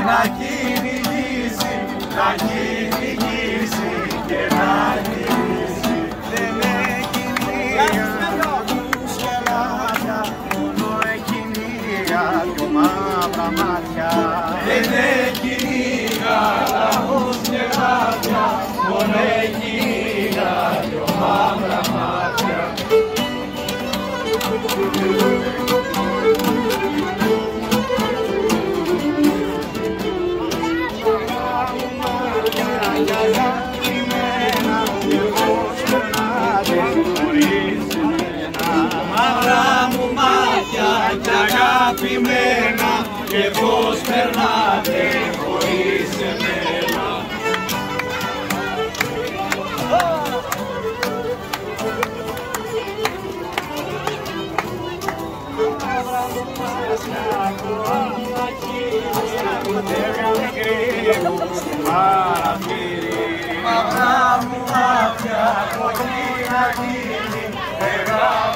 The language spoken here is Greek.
να κυνηγήσει, να κυνηγήσει και να γυρίσει. Δεν έχει νύχτους και λάδια, μόνο εκκυνήγια δυο μαύρα μάτια. Δεν έχει νύχτους και λάδια, μόνο εκκυνήγια δυο μαύρα μάτια. Μαύρα μου μάτια κι αγαπημένα, και πώς περνάτε χωρίς εμένα. Μαύρα μου μάτια κοκκίνα γύρι,